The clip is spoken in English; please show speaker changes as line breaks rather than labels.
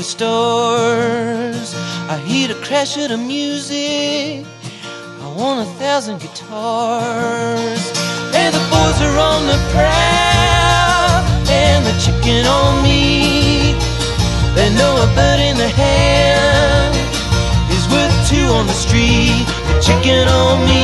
stars. I hear the crash of the music. I want 1,000 guitars. And the boys are on the prowl, and the chicken on me. They know a bird in the hand is worth two on the street. The chicken on me.